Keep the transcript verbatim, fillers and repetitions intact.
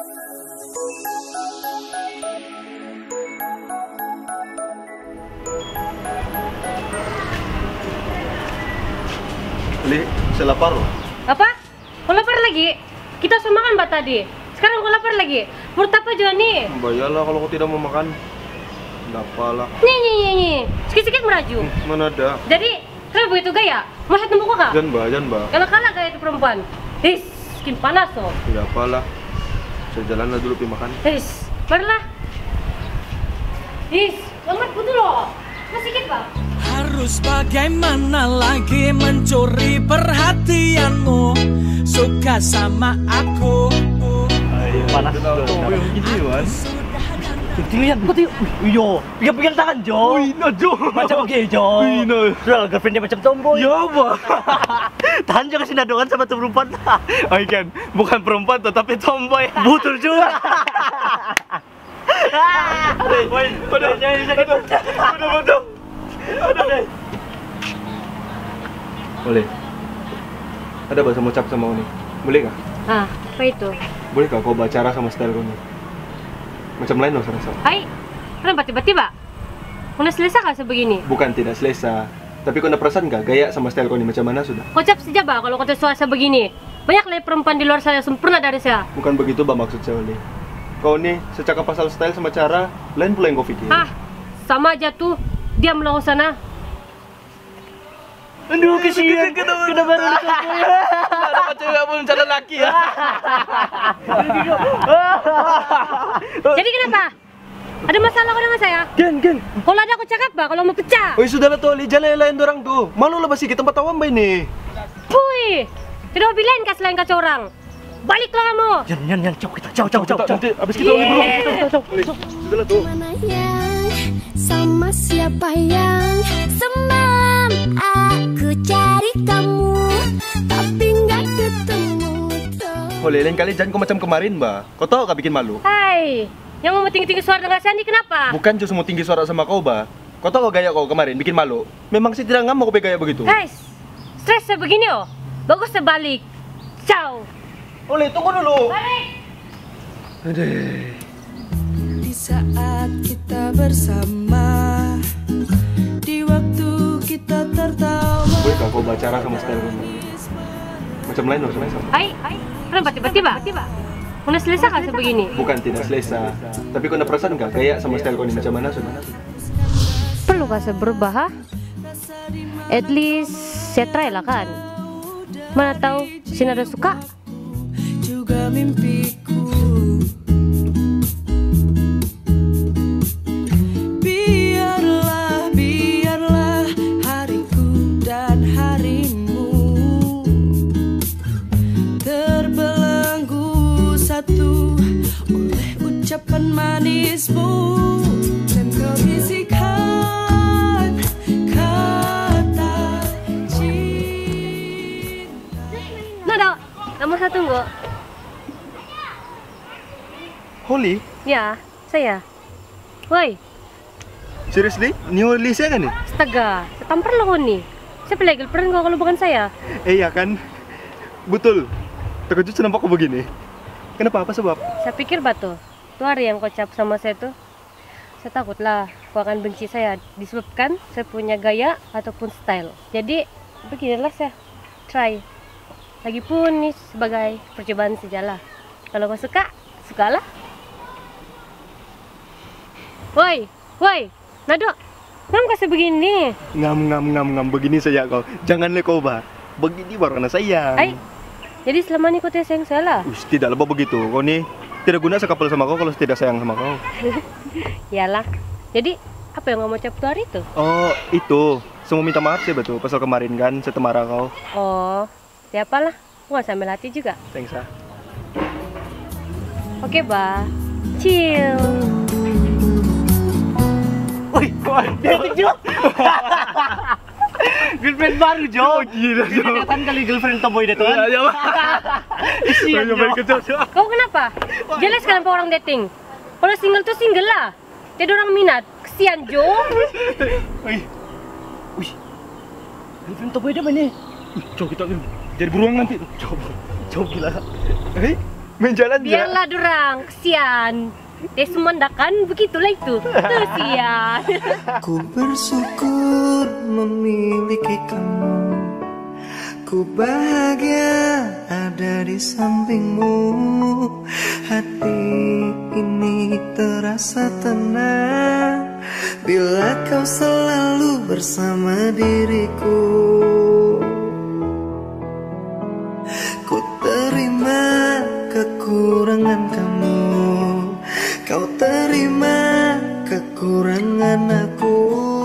Li, saya lapar loh. Apa? Kau lapar lagi? Kita sudah makan mbak tadi. Sekarang kau lapar lagi? Menurut apa juga nih? Bayarlah kalau kau tidak mau makan. Tidak apalah. Nih, nih, nih, nih. Sikit-sikit meraju. Hmm, mana ada? Jadi, kenapa begitu gaya? Masa temu kok kak? Jangan mbak, jangan mbak. Kalah-kalah gaya itu perempuan. His, skin panas tuh. Tidak apalah. Saya jalan dulu pergi makan. His, marilah. His, lambat betul loh. Masih sedikit pak. Harus bagaimana lagi mencuri perhatianmu? Suka sama aku. Ayo, panas tuh. Gini, Wan. Lihat, betul. Yo, pegang-pegang tangan, Jo. Wih, no, Jo. Macam oke, Jo. Wih, no. Sudah, girlfriendnya macam tomboy. Ya, Pak. Tahan juga sinadongan sama tuh perempuan. Oh, kan, bukan perempuan tetapi tomboy. Betul juga. Aduh, udah, udah, udah, udah. Aduh. Boleh. Ada bahasa ngucap sama kau nih. Boleh nggak? Ah, apa itu? Boleh nggak kau bicara sama style kau nih? Macam lain loh serasa. Hai, kenapa tiba-tiba? Udah selesai kah sebegini? Bukan tidak selesa. Tapi kau ada perasaan nggak gaya sama style kau nih macam mana sudah? Kocap saja bah kalau kau suara begini. Banyak lagi perempuan di luar sana sempurna dari saya. Bukan begitu bah maksud saya Oli. Kau nih secakap pasal style sama cara lain pula yang kau pikir. Ah, sama aja tuh. Diam lah sana. Aduh, kesian. Kena baru dikompoy. Dapat cewek pun calon laki ya. Jadi kenapa? Ada masalah kau dengan saya? Gen, gen. Kalau ada aku cakap bah kalau mau pecah. Oh sudahlah tuh Oli, jangan lain orang tuh. Malu lah basi kita tempat awam bah ini. Puy, tidak mau bilain kas lain kacau orang. Baliklah kamu. Yan, yan, yan, jauh kita, jauh, jauh, jauh. Nanti abis kita Oli belum. Oli, sudahlah tuh. Mana yang sama siapa yang semalam aku cari kamu tapi nggak ketemu. Oli, lain kali jangan kau macam kemarin bah. Kau tahu kau bikin malu? Hai, yang mau tinggi-tinggi suara dengan saya ini kenapa? Bukan cuma mau tinggi suara sama kau bah. Kau tahu kau gaya kau kemarin bikin malu. Memang sih tidak ngam mau kau gaya begitu. Guys, stres begini oh. Bagus sebalik. Ciao. Oli, tunggu dulu. Balik. Aduh. Di saat kita bersama, di waktu kita tertawa. Boleh gak kau bicara sama style kamu? Macam lain loh, sama. Hai, hai. Kenapa tiba-tiba? Udah selesai kah sebegini? Bukan tidak selesa. Tapi kau ada perasaan nggak gaya sama style kau ini macam mana sudah? Perlu kah saya berubah? Ha? At least saya try lah kan. Mana tahu si Nada suka? Juga mimpiku. Biarlah, biarlah hariku dan harimu terbelenggu satu oleh ucapan manismu dan kau bisikan kata cinta. Nada, kamu saya tunggu. Holly? Ya, saya. Woi, Seriously? Ini Holly saya kan nih? astaga, setampar lah kau nih. Saya pilih girlfriend kau kalau bukan saya. Eh ya kan? Betul. Terkejut kenapa kau begini? Kenapa? Apa sebab? Saya pikir batu, itu hari yang kau cap sama saya tuh. Saya takutlah kau akan benci saya disebabkan saya punya gaya ataupun style. Jadi beginilah saya try. Lagipun nih sebagai percobaan sajalah. Kalau kau suka, sukalah. Woi, woi, Nado, ngam kasih begini. Ngam ngam ngam ngam begini saja kau. Janganlah kau bah. Begini baru anak sayang. Hai, jadi selama ini kau tidak sayang saya lah. Ush, tidak lebih begitu. Kau nih tidak guna sekapal sama kau kalau tidak sayang sama kau. Iyalah. Jadi apa yang kamu ucap tuh hari itu? Oh itu. Semua minta maaf sih betul. Pasal kemarin kan saya marah kau. Oh, siapalah. Aku nggak sambil hati juga. Thanks ah. Oke, bah. Chill. Woi, dating Jo. Girlfriend baru Jo. Oh, gila Jo. Kelihatan kali girlfriend tomboy itu kan. Ya, Isian Jo. Kau kenapa? Jelas kalian orang dating. Kalau single tuh single lah. Jadi orang minat. Kesian Jo. Wih. Wih. Girlfriend tomboy dia mana? Coba kita jadi beruang nanti. Coba. Coba gila. Eh, Main jalan ya. Biarlah dorang, kesian. Dia semua ndakan begitulah itu. Kesian. Ku bersyukur memiliki kamu. Ku bahagia ada di sampingmu. Hati ini terasa tenang bila kau selalu bersama diriku. Ku terima kekurangan kamu, kau terima kekurangan aku.